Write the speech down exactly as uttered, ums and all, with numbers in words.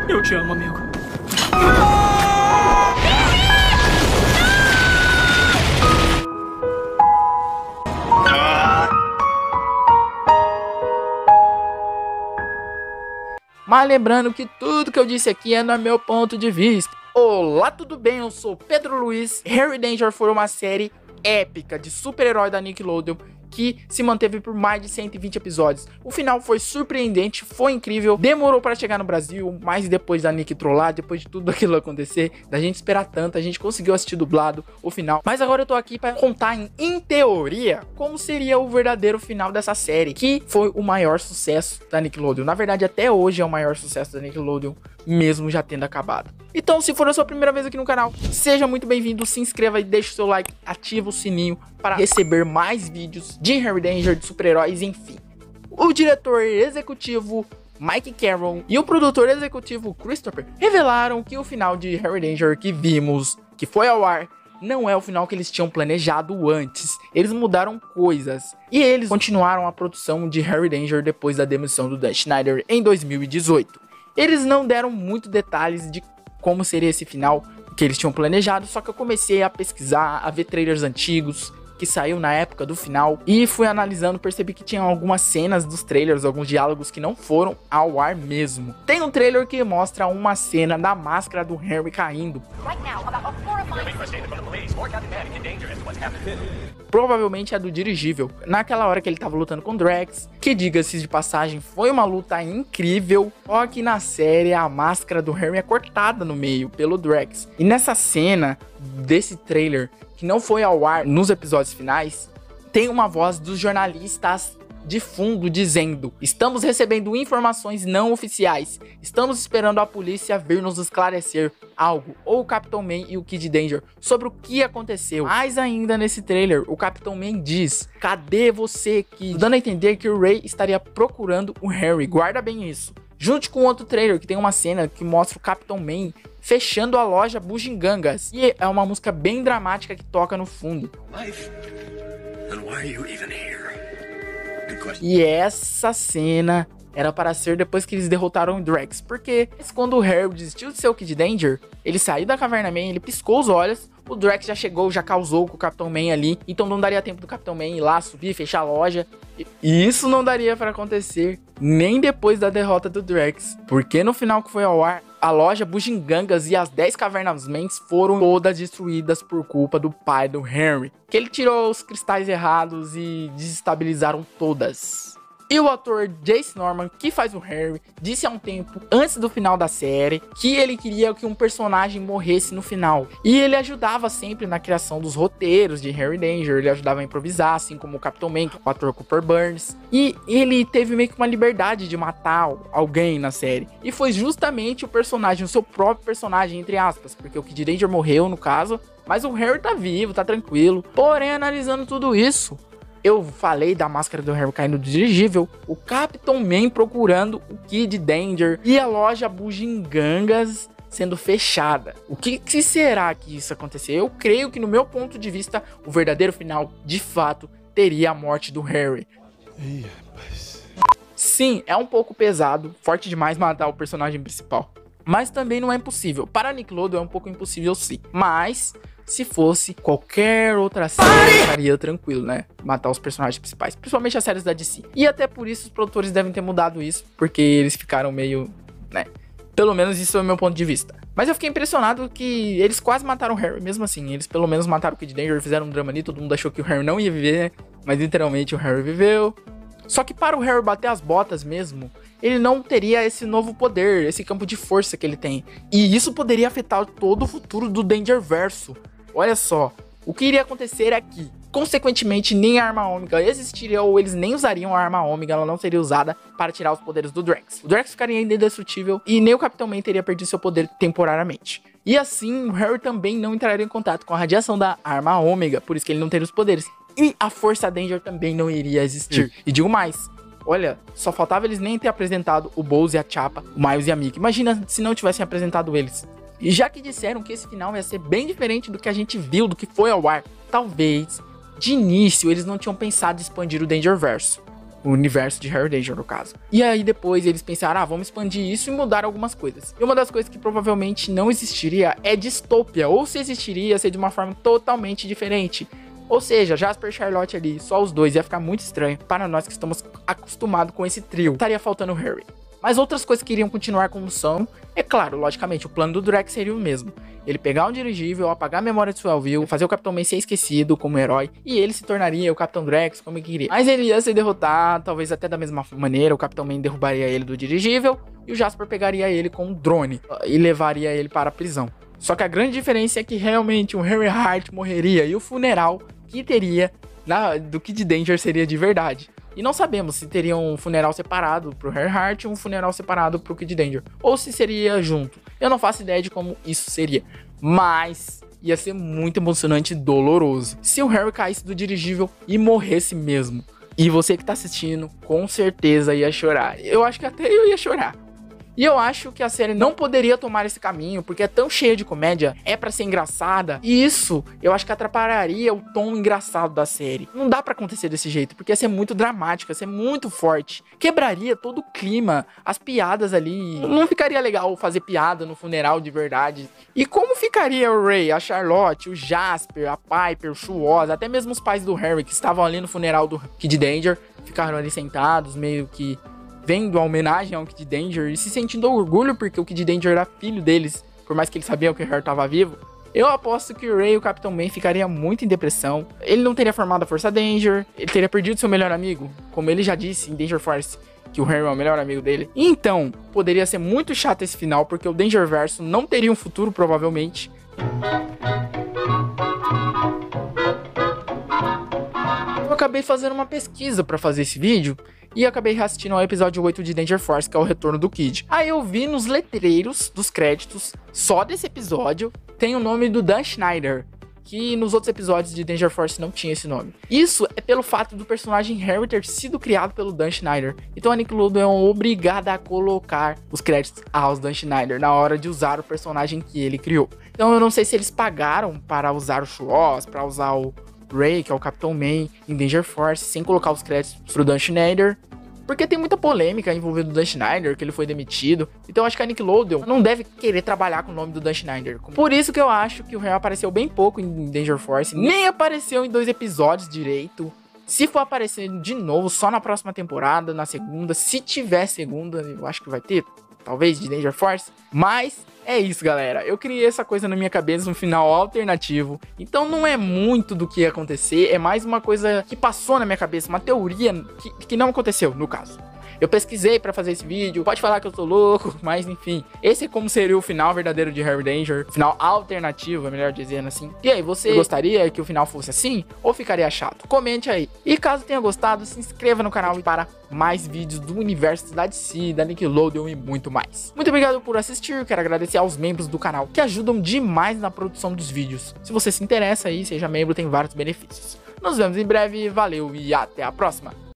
Eu te amo, amigo. Mas lembrando que tudo que eu disse aqui é no meu ponto de vista. Olá, tudo bem? Eu sou Pedro Luiz. Harry Danger foi uma série épica de super-herói da Nickelodeon que se manteve por mais de cento e vinte episódios. O final foi surpreendente, foi incrível, demorou para chegar no Brasil, mas depois da Nick trollar, depois de tudo aquilo acontecer, da gente esperar tanto, a gente conseguiu assistir dublado o final. Mas agora eu tô aqui para contar em, em teoria como seria o verdadeiro final dessa série, que foi o maior sucesso da Nickelodeon. Na verdade, até hoje é o maior sucesso da Nickelodeon, mesmo já tendo acabado. Então, se for a sua primeira vez aqui no canal, seja muito bem-vindo, se inscreva e deixe o seu like, ativa o sininho para receber mais vídeos de Harry Danger, de super-heróis, enfim. O diretor executivo Mike Carroll e o produtor executivo Christopher revelaram que o final de Harry Danger que vimos, que foi ao ar, não é o final que eles tinham planejado antes. Eles mudaram coisas e eles continuaram a produção de Harry Danger depois da demissão do Dan Schneider em dois mil e dezoito. Eles não deram muitos detalhes de como seria esse final que eles tinham planejado, só que eu comecei a pesquisar, a ver trailers antigos que saiu na época do final e fui analisando, percebi que tinha algumas cenas dos trailers, alguns diálogos que não foram ao ar mesmo. Tem um trailer que mostra uma cena da máscara do Harry caindo. Provavelmente é do dirigível, naquela hora que ele tava lutando com o Drax, que diga-se de passagem, foi uma luta incrível, só que na série a máscara do Harry é cortada no meio pelo Drax. E nessa cena desse trailer, que não foi ao ar nos episódios finais, tem uma voz dos jornalistas de fundo dizendo: estamos recebendo informações não oficiais, estamos esperando a polícia vir nos esclarecer algo, ou o Capitão Man e o Kid Danger, sobre o que aconteceu. Mas ainda nesse trailer, o Capitão Man diz: cadê você, Kid? Dando a entender que o Ray estaria procurando o Harry, guarda bem isso. Junto com outro trailer que tem uma cena que mostra o Capitão Man fechando a loja Bugigangas. E é uma música bem dramática que toca no fundo. E essa cena era para ser depois que eles derrotaram o Drax. Porque quando o Harry desistiu de ser o Kid Danger, ele saiu da Caverna Man, ele piscou os olhos, o Drax já chegou, já causou com o Capitão Man ali. Então não daria tempo do Capitão Man ir lá, subir, fechar a loja. E isso não daria para acontecer nem depois da derrota do Drax. Porque no final que foi ao ar, a loja Bugigangas e as dez Cavernas Mans foram todas destruídas por culpa do pai do Harry, que ele tirou os cristais errados e desestabilizaram todas. E o ator Jace Norman, que faz o Harry, disse há um tempo, antes do final da série, que ele queria que um personagem morresse no final. E ele ajudava sempre na criação dos roteiros de Harry Danger, ele ajudava a improvisar, assim como o Capitão Man, o ator Cooper Burns. E ele teve meio que uma liberdade de matar alguém na série. E foi justamente o personagem, o seu próprio personagem, entre aspas, porque o Kid Danger morreu no caso, mas o Harry tá vivo, tá tranquilo. Porém, analisando tudo isso, eu falei da máscara do Harry caindo do dirigível, o Capitão Man procurando o Kid Danger e a loja Bugigangas sendo fechada. O que, que será que isso aconteceu? Eu creio que, no meu ponto de vista, o verdadeiro final, de fato, teria a morte do Harry. Ih, rapaz. Sim, é um pouco pesado, forte demais matar o personagem principal. Mas também não é impossível. Para a Nickelodeon é um pouco impossível sim. Mas se fosse qualquer outra série, estaria tranquilo, né? Matar os personagens principais, principalmente as séries da D C. E até por isso os produtores devem ter mudado isso, porque eles ficaram meio, né? Pelo menos isso é o meu ponto de vista. Mas eu fiquei impressionado que eles quase mataram o Harry, mesmo assim. Eles pelo menos mataram o Kid Danger, fizeram um drama ali, todo mundo achou que o Harry não ia viver, mas literalmente o Harry viveu. Só que para o Harry bater as botas mesmo, ele não teria esse novo poder, esse campo de força que ele tem. E isso poderia afetar todo o futuro do Dangerverso. Olha só, o que iria acontecer é que, consequentemente, nem a arma ômega existiria, ou eles nem usariam a arma ômega, ela não seria usada para tirar os poderes do Drax. O Drax ficaria indestrutível e nem o Capitão Man teria perdido seu poder temporariamente. E assim, o Harry também não entraria em contato com a radiação da arma ômega, por isso que ele não teria os poderes. E a Força Danger também não iria existir. E digo mais, olha, só faltava eles nem ter apresentado o Bowser e a Chappa, o Miles e a Mickey. Imagina se não tivessem apresentado eles. E já que disseram que esse final ia ser bem diferente do que a gente viu, do que foi ao ar, talvez, de início, eles não tinham pensado em expandir o Dangerverso. o universo de Harry Danger, no caso. E aí depois eles pensaram, ah, vamos expandir isso e mudar algumas coisas. E uma das coisas que provavelmente não existiria é distopia, ou se existiria, seria de uma forma totalmente diferente. Ou seja, Jasper e Charlotte ali, só os dois, ia ficar muito estranho para nós que estamos acostumados com esse trio. Estaria faltando o Harry. Mas outras coisas que iriam continuar como são, é claro, logicamente, o plano do Drax seria o mesmo. Ele pegar um dirigível, apagar a memória de Swellville, fazer o Capitão Man ser esquecido como herói, e ele se tornaria o Capitão Drax como ele queria. Mas ele ia ser derrotado, talvez até da mesma maneira, o Capitão Man derrubaria ele do dirigível, e o Jasper pegaria ele com um drone, e levaria ele para a prisão. Só que a grande diferença é que realmente o Harry Hart morreria, e o funeral que teria na, do Kid Danger seria de verdade. E não sabemos se teria um funeral separado pro Harry Hart e um funeral separado pro Kid Danger. Ou se seria junto. Eu não faço ideia de como isso seria. Mas ia ser muito emocionante e doloroso se o Harry caísse do dirigível e morresse mesmo. E você que tá assistindo, com certeza ia chorar. Eu acho que até eu ia chorar. E eu acho que a série não poderia tomar esse caminho, porque é tão cheia de comédia, é pra ser engraçada, e isso eu acho que atrapalharia o tom engraçado da série. Não dá pra acontecer desse jeito, porque ia ser muito dramático, ia ser muito forte. Quebraria todo o clima, as piadas ali. Não ficaria legal fazer piada no funeral de verdade. E como ficaria o Ray, a Charlotte, o Jasper, a Piper, o Chuoz, até mesmo os pais do Harry, que estavam ali no funeral do Kid Danger, ficaram ali sentados, meio que vendo a homenagem ao Kid Danger e se sentindo orgulho porque o Kid Danger era filho deles, por mais que eles sabiam que o Harry estava vivo. Eu aposto que o Ray e o Capitão Man ficaria muito em depressão. Ele não teria formado a Força Danger, ele teria perdido seu melhor amigo, como ele já disse em Danger Force, que o Harry é o melhor amigo dele. Então, poderia ser muito chato esse final, porque o Dangerverso não teria um futuro, provavelmente. Eu acabei fazendo uma pesquisa pra fazer esse vídeo e acabei reassistindo ao episódio oito de Danger Force, que é o retorno do Kid. Aí eu vi nos letreiros dos créditos, só desse episódio, tem o nome do Dan Schneider, que nos outros episódios de Danger Force não tinha esse nome. Isso é pelo fato do personagem Harry ter sido criado pelo Dan Schneider. Então a Nickelodeon é obrigada a colocar os créditos aos Dan Schneider na hora de usar o personagem que ele criou. Então eu não sei se eles pagaram para usar o Chuoz, para usar o Ray, que é o Capitão Man, em Danger Force, sem colocar os créditos pro Dan Schneider, porque tem muita polêmica envolvendo o Dan Schneider, que ele foi demitido. Então acho que a Nickelodeon não deve querer trabalhar com o nome do Dan Schneider. Por isso que eu acho que o Harry apareceu bem pouco em Danger Force, nem apareceu em dois episódios direito. Se for aparecer de novo, só na próxima temporada, na segunda, se tiver segunda, eu acho que vai ter, talvez, de Danger Force. Mas é isso, galera. Eu criei essa coisa na minha cabeça, um final alternativo. Então não é muito do que ia acontecer, é mais uma coisa que passou na minha cabeça, uma teoria que, que não aconteceu, no caso. Eu pesquisei pra fazer esse vídeo, pode falar que eu tô louco, mas enfim. Esse é como seria o final verdadeiro de Harry Danger, final alternativo, é melhor dizendo assim. E aí, você gostaria que o final fosse assim? Ou ficaria chato? Comente aí. E caso tenha gostado, se inscreva no canal para mais vídeos do universo da D C, da Nickelodeon e muito mais. Muito obrigado por assistir, quero agradecer aos membros do canal, que ajudam demais na produção dos vídeos. Se você se interessa aí, seja membro, tem vários benefícios. Nos vemos em breve, valeu e até a próxima!